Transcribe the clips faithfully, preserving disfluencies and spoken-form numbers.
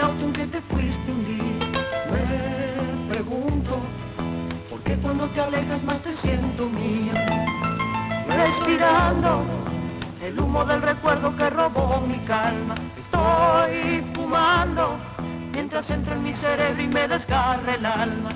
auto en que te fuiste un día. Me pregunto, ¿por qué cuando te alejas más te siento mía? Respirando el humo del recuerdo que robó mi calma. Estoy fumando mientras entra en mi cerebro y me desgarra el alma.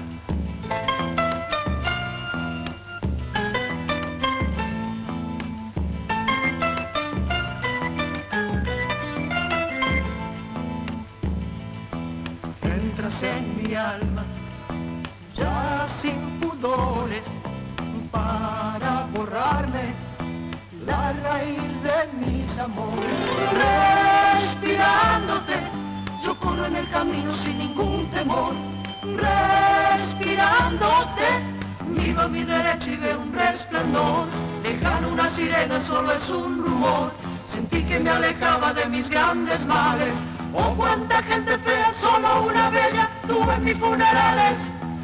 Entras en mi alma, ya sin pudores, para borrarme la raíz de mis amores. Respirándote, yo corro en el camino sin ningún temor. Respirándote, miro a mi derecha y veo un resplandor. Lejano una sirena, solo es un rumor. Sentí que me alejaba de mis grandes males. Oh, cuánta gente fea, solo una bella tuve en mis funerales.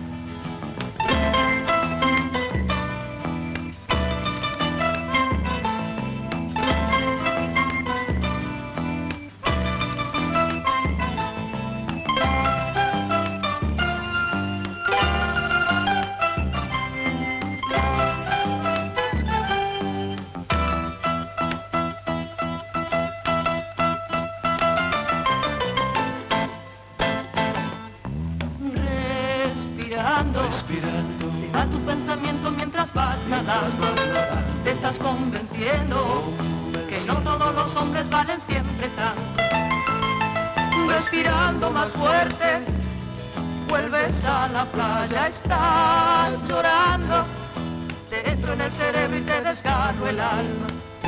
Respirando, se va tu pensamiento mientras vas nadando. Te estás convenciendo que no todos los hombres valen siempre tanto. Respirando más fuerte, vuelves a la playa, estás llorando. Te entro en el cerebro y te desgarro el alma.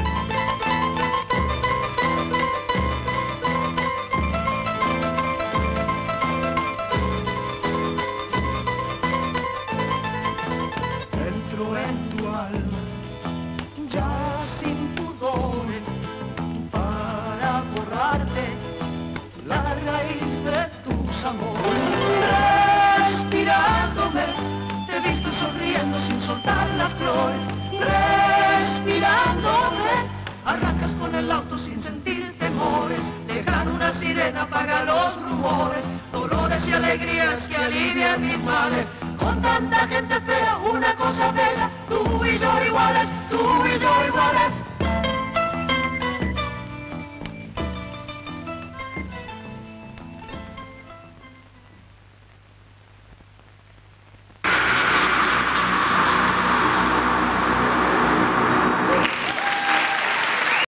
En tu alma, ya sin pudores, para borrarte la raíz de tus amores. Respirándome, te he visto sonriendo sin soltar las flores. Respirándome, arrancas con el auto sin sentir temores. Dejar una sirena, apaga los rumores, dolores y alegrías que alivian mis males. Con tanta gente fea, una cosa bella, tú y yo iguales, tú y yo iguales.